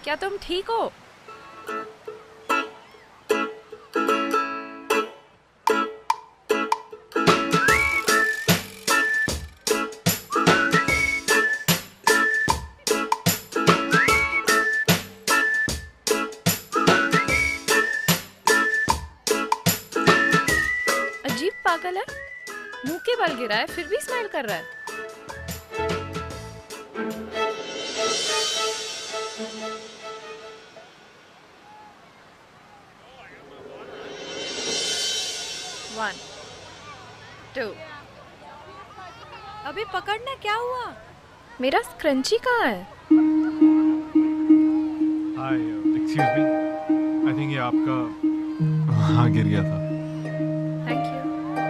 क्या तुम ठीक हो? अजीब पागल है, मुंह के बल गिरा है फिर भी स्माइल कर रहा है। One, two. अबे पकड़ना, क्या हुआ? मेरा स्क्रंची कहाँ है? हाय, एक्सक्यूज मी, आई थिंक ये आपका वहाँ गिर गया था। Thank you.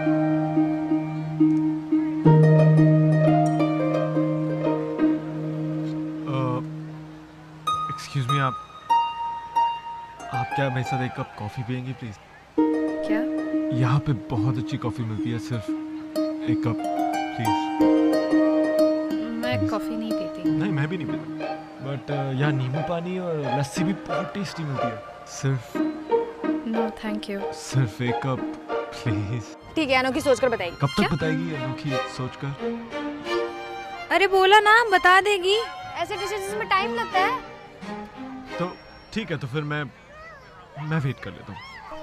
एक्सक्यूज मी, आप क्या मेरे साथ एक कप कॉफ़ी पियेंगी प्लीज? क्या? यहाँ पे बहुत अच्छी कॉफ़ी मिलती है, सिर्फ एक कप प्लीज। मैं कॉफ़ी नहीं पीती। नहीं, मैं भी नहीं पीता, बट यहाँ नींबू पानी और लस्सी भी बहुत टेस्टी मिलती है। सिर्फ नो थैंक यू। सिर्फ एक कप प्लीज। ठीक है, अनोखी सोचकर बताएगी। कब तक बताएगी अनोखी सोचकर? अरे बोला ना, बता देगी। ऐसे डिशेस में टाइम लगता है। तो ठीक है, तो फिर मैं वेट कर लेता हूँ।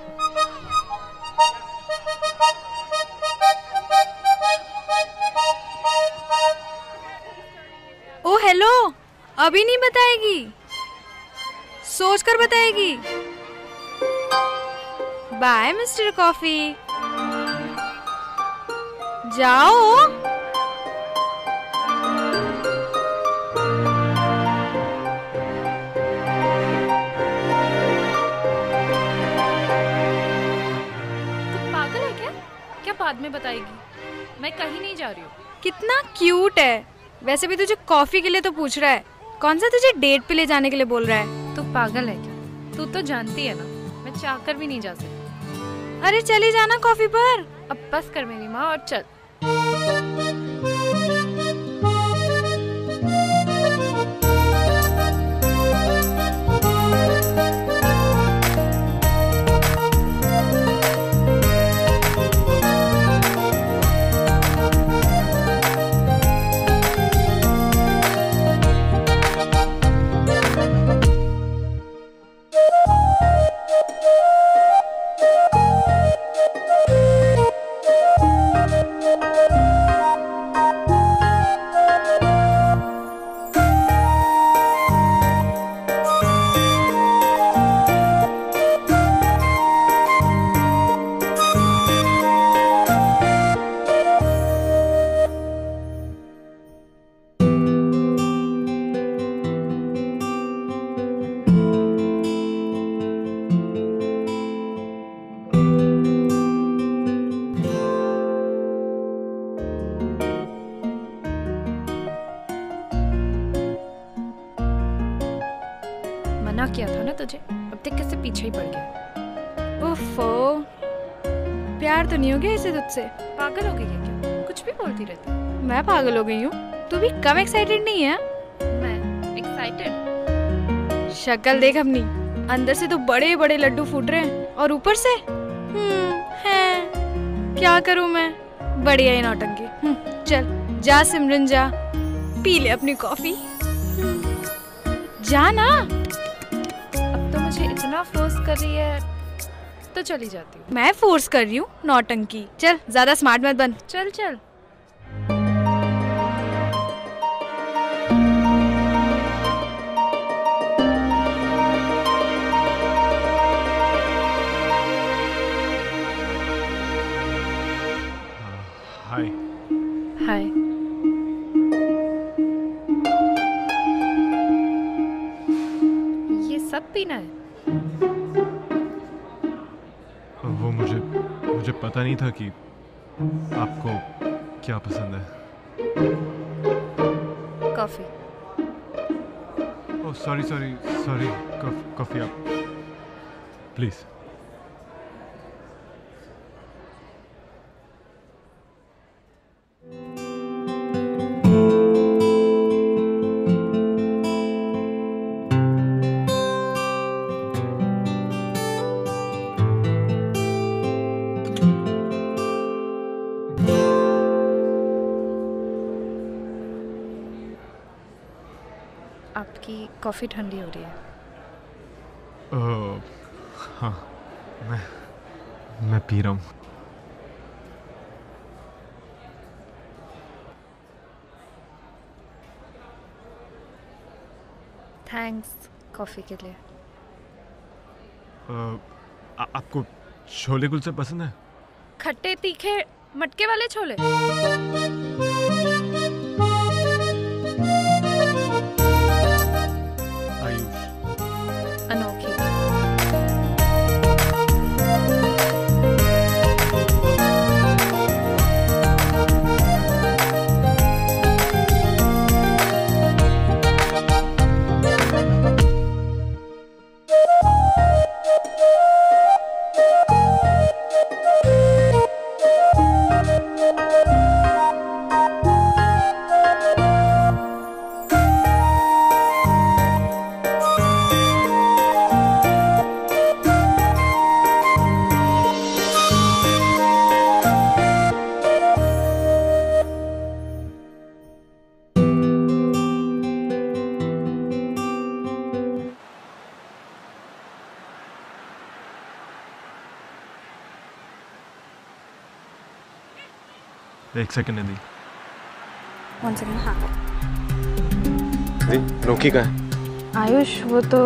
ओ हेलो, अभी नहीं बताएगी, सोचकर बताएगी। बाय मिस्टर कॉफी, जाओ। बाद में बताएगी, मैं कहीं नहीं जा रही हूँ। कितना क्यूट है। वैसे भी तुझे कॉफी के लिए तो पूछ रहा है, कौन सा तुझे डेट पे ले जाने के लिए बोल रहा है? तू पागल है क्या? तू तो जानती है ना, मैं चाहकर भी नहीं जा सकती। अरे चली जाना कॉफी पर। अब बस कर मेरी माँ और चल। मना किया था ना तुझे, अब तक कैसे पीछे ही पड़ गया। ओफो, प्यार तो नहीं हो गया इसे तुझसे? पागल हो गई है क्या? कुछ भी बोलती रहती। मैं पागल हो गई हूँ? तू भी कम एक्साइटेड नहीं है? मैं एक्साइटेड? शक्ल देख अपनी, अंदर से तो बड़े बड़े लड्डू फूट रहे हैं और ऊपर से है। क्या करूँ मैं? बढ़िया ही नौटंकी। चल जा सिमरन, जा पी ले अपनी कॉफी। जा ना। अब तो मुझे इतना फोर्स कर रही है तो चली जाती हूँ। मैं फोर्स कर रही हूँ? नौटंकी। चल, ज्यादा स्मार्ट मत बन। चल चल। हाय। हाय। ये सब पीना है? वो मुझे पता नहीं था कि आपको क्या पसंद है। Coffee. Oh sorry sorry sorry, coffee आप प्लीज। आपकी कॉफ़ी ठंडी हो रही है। हाँ, मैं पी रहा हूँ। थैंक्स कॉफ़ी के लिए। आपको छोले कुलचे पसंद है? खट्टे तीखे मटके वाले छोले। आयुष। अनोखी। एक सेकंड है दी। 1 सेकंड। हाँ दी, नोकी कहाँ है? आयुष वो तो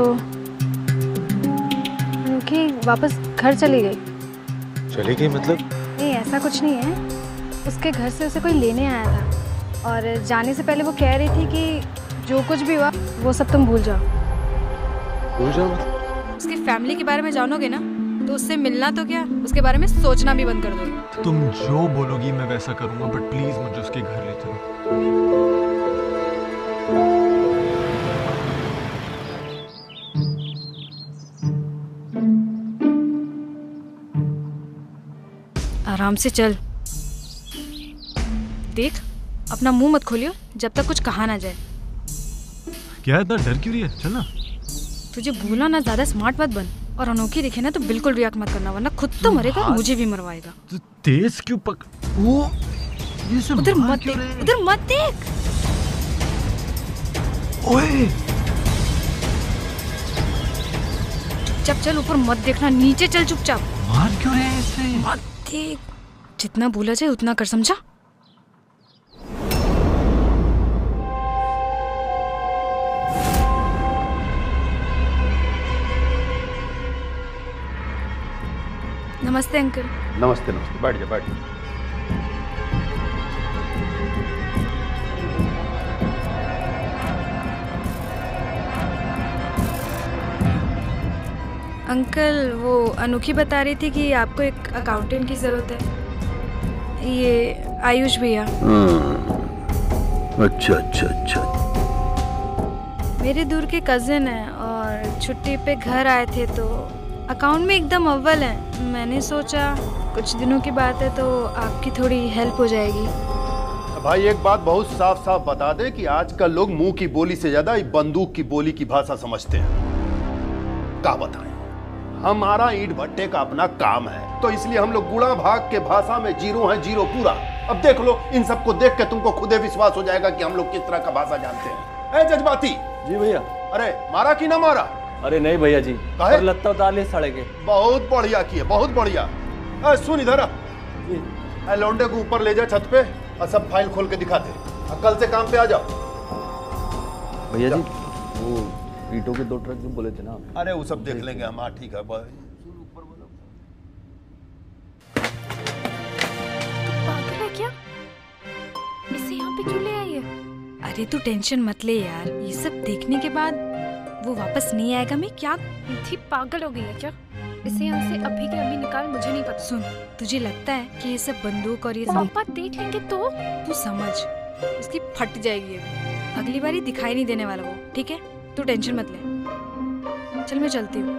अनोखी वापस घर चली गई। चली गई मतलब? नहीं ऐसा कुछ नहीं है, उसके घर से उसे कोई लेने आया था और जाने से पहले वो कह रही थी कि जो कुछ भी हुआ वो सब तुम भूल जाओ। भूल जाओ मतलब? उसकी फैमिली के बारे में जानोगे ना तो उससे मिलना तो क्या, उसके बारे में सोचना भी बंद कर दोगे। तुम जो बोलोगी मैं वैसा करूंगा, बट प्लीज मुझे उसके घर ले चलो। आराम से चल। देख अपना मुंह मत खोलियो जब तक कुछ कहा ना जाए। क्या इतना डर क्यों रही है? चल ना। तुझे भूला ना, ज्यादा स्मार्ट मत बन और अनोखी दिखे ना तो बिल्कुल रिएक्ट मत करना, वरना खुद तो मरेगा मुझे भी मरवाएगा। तो तेज क्यों वो ये सब उधर मत देख, उधर मत देख। ओए चुपचाप चल, ऊपर मत देखना, नीचे चल चुपचाप। मार क्यों रहे हैं इसे? मत देख, जितना बोला जाए उतना कर, समझा? नमस्ते अंकल। नमस्ते नमस्ते, बैठ जा बैठ जा। अंकल वो अनोखी बता रही थी कि आपको एक अकाउंटेंट की जरूरत है। ये आयुष भैया। अच्छा अच्छा अच्छा। मेरे दूर के कजिन हैं और छुट्टी पे घर आए थे तो अकाउंट में एकदम अव्वल है। मैंने सोचा कुछ दिनों की बात है तो आपकी थोड़ी हेल्प हो जाएगी। भाई एक बात बहुत साफ साफ बता दे कि आजकल लोग मुंह की बोली से ज्यादा बंदूक की बोली की भाषा समझते हैं। क्या बताएं, हमारा ईंट भट्टे का अपना काम है तो इसलिए हम लोग गुणा भाग के भाषा में जीरो है, जीरो पूरा। अब देख लो, इन सबको देख के तुमको खुदे विश्वास हो जाएगा कि हम लोग किस तरह का भाषा जानते हैं। ए जज्बाती। जी भैया। अरे मारा कि ना मारा? अरे नहीं भैया जी, काहे? लत्ता उतार ले साड़े के। बहुत बढ़िया किए, बहुत बढ़िया। सुन इधर आ, लौंडे को ऊपर ले जा छत पे और सब फाइल खोल के दिखा दे। कल से काम पे आ जाओ। भैया जी वो ईंटों के 2 ट्रक जो बोले थे ना। अरे वो सब देख लेंगे हम। हाँ ठीक है। पागल है क्या? इसे यहाँ पे क्यों ले आई है? अरे तू टेंशन मत ले यार, ये सब देखने के बाद वो वापस नहीं आएगा। मैं क्या थी, पागल हो गई है क्या? इसे यहाँ से अभी के अभी निकाल, मुझे नहीं पता। सुन, तुझे लगता है कि ये सब बंदूक और ये सब पापा देख लेंगे तो? तू समझ, उसकी फट जाएगी अगली बारी दिखाई नहीं देने वाला वो, ठीक है? तू टेंशन मत ले। चल मैं चलती हूँ।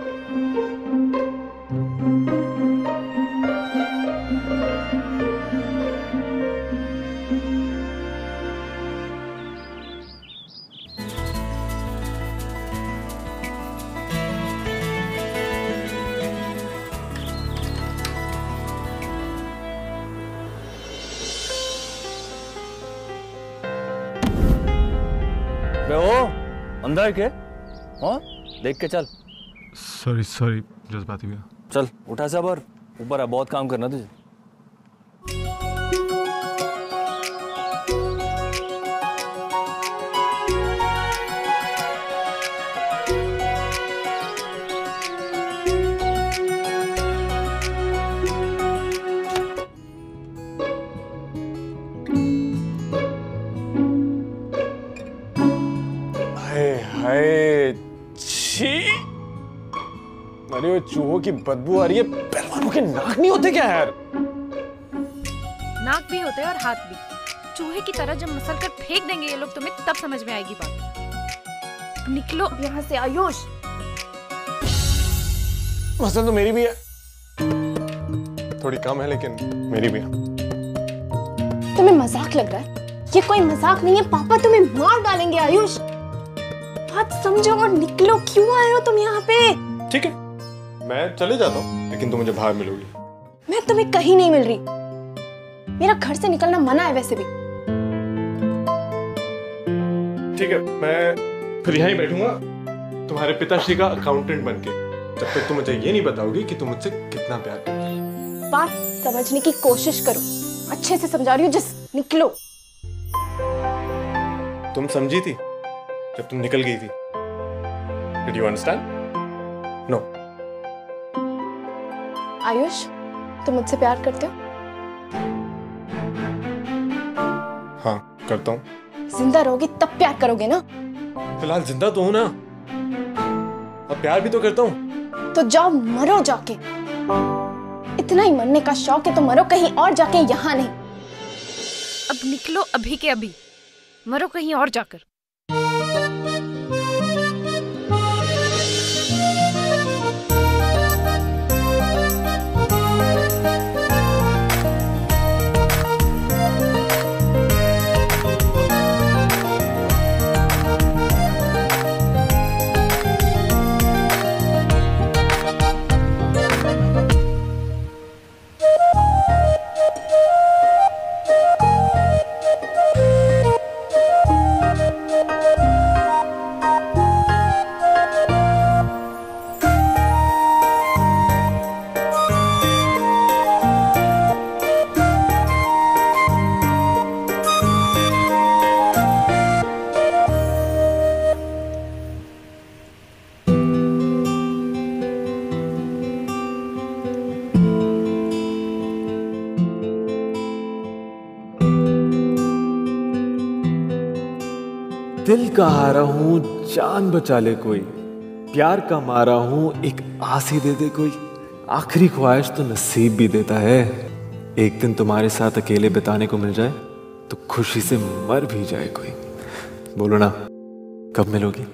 अंदर के? हाँ देख के चल। सॉरी जज्बाती भैया। चल उठा सब और ऊपर आ, बहुत काम करना तुझे। हाय छी, अरे वो चूहों की बदबू आ रही है। पहलवानों के नाक नहीं होते क्या यार? नाक भी होते हैं और हाथ भी। चूहे की तरह जब मसल कर फेंक देंगे ये लोग तुम्हें, तब समझ में आएगी बात। अब निकलो यहाँ से आयुष। मसल तो मेरी भी है, थोड़ी कम है लेकिन मेरी भी है। तुम्हें मजाक लग रहा है? ये कोई मजाक नहीं है, पापा तुम्हें मार डालेंगे आयुष। बात समझो और निकलो। क्यों आए हो तुम यहाँ पे? ठीक है मैं चले जाता हूँ, लेकिन तुम मुझे बाहर मिलोगी। मैं तुम्हें कहीं नहीं मिल रही। मेरा घर से निकलना मना है वैसे भी। ठीक है मैं फिर यहाँ ही बैठूंगा तुम्हारे पिताश्री का अकाउंटेंट बनके, जब तक तुम मुझे ये नहीं बताओगी कि तुम मुझसे कितना प्यार करती हो। बात समझने की कोशिश करो, अच्छे से समझा रही हूँ। जस्ट निकलो। तुम समझी थी जब तुम निकल गई थी? Did you understand? No. Ayush, तुम मुझसे प्यार करते हो? हाँ करता हूँ। जिंदा रहोगे तब प्यार करोगे ना? फिलहाल जिंदा तो हूं ना, अब प्यार भी तो करता हूँ। तो जाओ मरो जाके। इतना ही मरने का शौक है तो मरो कहीं और जाके, यहाँ नहीं। अब निकलो अभी के अभी, मरो कहीं और जाकर। दिल का हारा हूँ जान बचा ले कोई, प्यार का मारा हूँ एक आस ही दे दे कोई। आखिरी ख्वाहिश तो नसीब भी देता है, एक दिन तुम्हारे साथ अकेले बिताने को मिल जाए तो खुशी से मर भी जाए कोई। बोलो ना कब मिलोगी?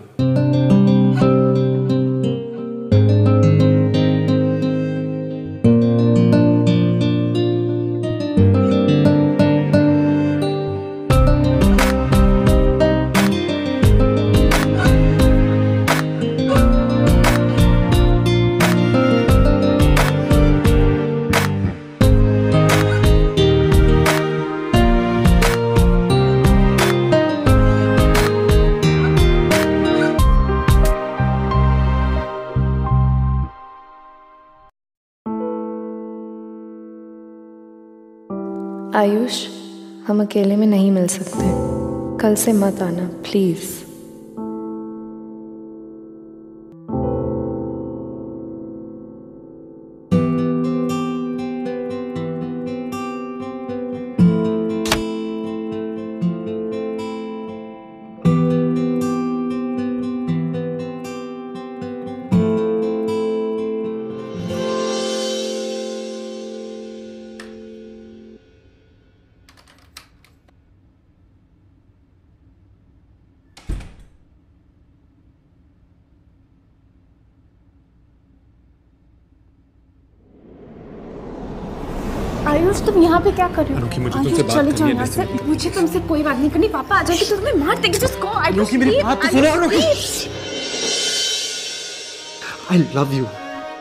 आयुष, हम अकेले में नहीं मिल सकते। कल से मत आना प्लीज़। आयुष तुम यहाँ पे क्या कर रहे हो? अनोखी, मुझे तुमसे बात करनी है। से मुझे तुमसे कोई बात नहीं करनी। पापा आ जाएंगे तो तुम्हें मार देंगे। Just go Ayush. अनोखी मेरी बात तो सुनो अनोखी। I love you।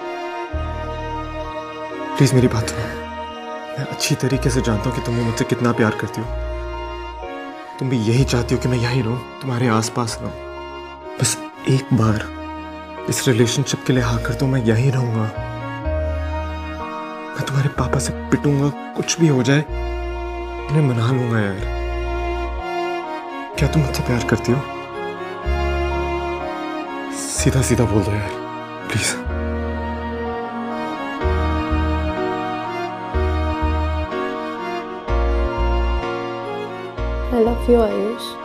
प्लीज मेरी बात सुनो। मैं अच्छी तरीके से जानता हूँ कि तुम मुझसे कितना प्यार करती हो। तुम भी यही चाहती हो कि मैं यहीं रहूं, तुम्हारे आसपास रहूं। बस एक बार इस रिलेशनशिप के लिए हाँ कर दो, मैं यहीं रहूंगा। मैं तुम्हारे पापा से पिटूंगा, कुछ भी हो जाए उन्हें मना लूंगा यार। क्या तुम मुझसे प्यार करती हो? सीधा सीधा बोल दो यार, please. I love you, Ayush.